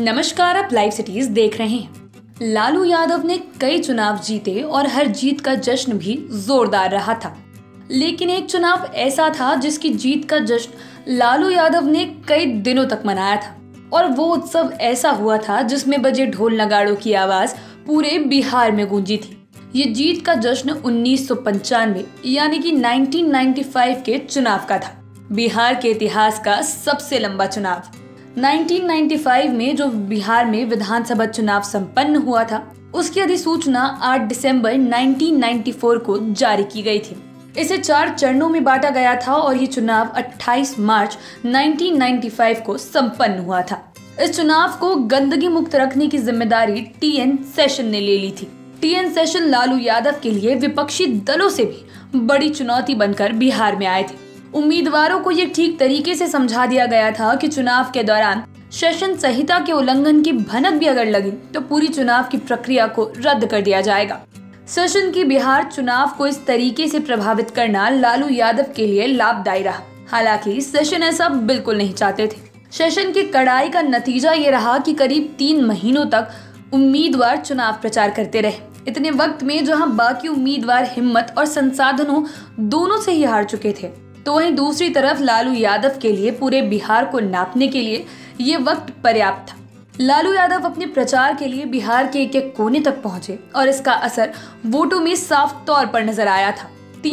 नमस्कार, आप live cities देख रहे हैं। लालू यादव ने कई चुनाव जीते और हर जीत का जश्न भी जोरदार रहा था। लेकिन एक चुनाव ऐसा था जिसकी जीत का जश्न लालू यादव ने कई दिनों तक मनाया था और वो उत्सव ऐसा हुआ था जिसमें बजे ढोल नगाड़ों की आवाज पूरे बिहार में गूंजी थी। ये जीत का जश्न 1995 यानी कि 1995 के चुनाव का था। बिहार के इतिहास का सबसे लंबा चुनाव। 1995 में जो बिहार में विधानसभा चुनाव संपन्न हुआ था, उसकी अधिसूचना 8 दिसंबर 1994 को जारी की गई थी। इसे 4 चरणों में बांटा गया था और ये चुनाव 28 मार्च 1995 को संपन्न हुआ था। इस चुनाव को गंदगी मुक्त रखने की जिम्मेदारी टीएन शेषन ने ले ली थी। टीएन शेषन लालू यादव के लिए विपक्षी दलों से भी बड़ी चुनौती बनकर बिहार में आए थे। उम्मीदवारों को ये ठीक तरीके से समझा दिया गया था कि चुनाव के दौरान सेशन संहिता के उल्लंघन की भनक भी अगर लगी तो पूरी चुनाव की प्रक्रिया को रद्द कर दिया जाएगा। सेशन की बिहार चुनाव को इस तरीके से प्रभावित करना लालू यादव के लिए लाभदायी रहा। हालांकि सेशन ऐसा बिल्कुल नहीं चाहते थे। सेशन की कड़ाई का नतीजा ये रहा कि करीब 3 महीनों तक उम्मीदवार चुनाव प्रचार करते रहे। इतने वक्त में जहां बाकी उम्मीदवार हिम्मत और संसाधनों दोनों से ही हार चुके थे, तो वहीं दूसरी तरफ लालू यादव के लिए पूरे बिहार को नापने के लिए ये वक्त पर्याप्त था। लालू यादव अपने प्रचार के लिए बिहार के एक एक कोने तक पहुंचे और इसका असर वोटों में साफ तौर पर नजर आया था।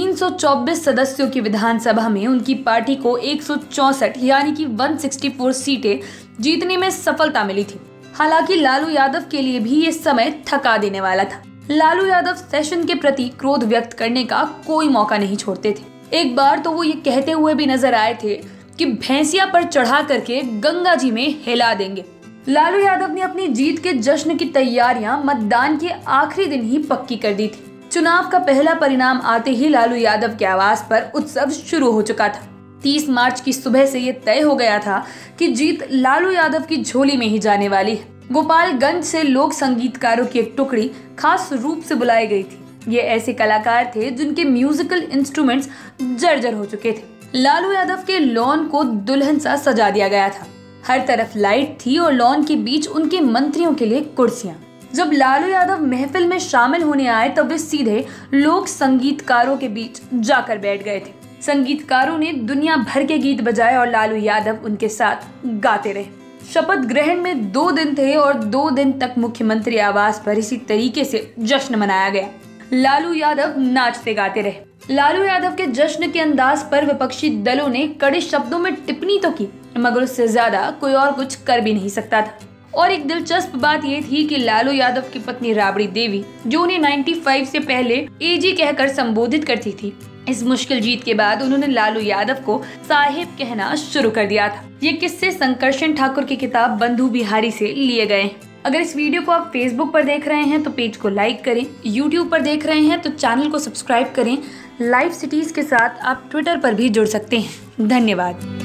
324 सदस्यों की विधानसभा में उनकी पार्टी को 164 यानी कि 164 सीटें जीतने में सफलता मिली थी। हालांकि लालू यादव के लिए भी ये समय थका देने वाला था। लालू यादव सेशन के प्रति क्रोध व्यक्त करने का कोई मौका नहीं छोड़ते थे। एक बार तो वो ये कहते हुए भी नजर आए थे कि भैंसिया पर चढ़ा करके गंगा जी में हिला देंगे। लालू यादव ने अपनी जीत के जश्न की तैयारियां मतदान के आखिरी दिन ही पक्की कर दी थी। चुनाव का पहला परिणाम आते ही लालू यादव के आवास पर उत्सव शुरू हो चुका था। 30 मार्च की सुबह से ये तय हो गया था कि जीत लालू यादव की झोली में ही जाने वाली है। गोपालगंज से लोक संगीतकारों की एक टुकड़ी खास रूप से बुलाई गई थी। ये ऐसे कलाकार थे जिनके म्यूजिकल इंस्ट्रूमेंट्स जर्जर हो चुके थे। लालू यादव के लॉन को दुल्हन सा सजा दिया गया था। हर तरफ लाइट थी और लॉन के बीच उनके मंत्रियों के लिए कुर्सियां। जब लालू यादव महफिल में शामिल होने आए तब वे सीधे लोक संगीतकारों के बीच जाकर बैठ गए थे। संगीतकारों ने दुनिया भर के गीत बजाए और लालू यादव उनके साथ गाते रहे। शपथ ग्रहण में 2 दिन थे और 2 दिन तक मुख्यमंत्री आवास पर इसी तरीके से जश्न मनाया गया। लालू यादव नाचते गाते रहे। लालू यादव के जश्न के अंदाज पर विपक्षी दलों ने कड़े शब्दों में टिप्पणी तो की, मगर उससे ज्यादा कोई और कुछ कर भी नहीं सकता था। और एक दिलचस्प बात यह थी कि लालू यादव की पत्नी राबड़ी देवी, जो उन्हें 95 से पहले एजी कहकर संबोधित करती थी, इस मुश्किल जीत के बाद उन्होंने लालू यादव को साहेब कहना शुरू कर दिया था। ये किस्से संकर्षण ठाकुर की किताब बंधु बिहारी से लिए गए। अगर इस वीडियो को आप फेसबुक पर देख रहे हैं तो पेज को लाइक करें, यूट्यूब पर देख रहे हैं तो चैनल को सब्सक्राइब करें। लाइव सिटीज के साथ आप ट्विटर पर भी जुड़ सकते हैं। धन्यवाद।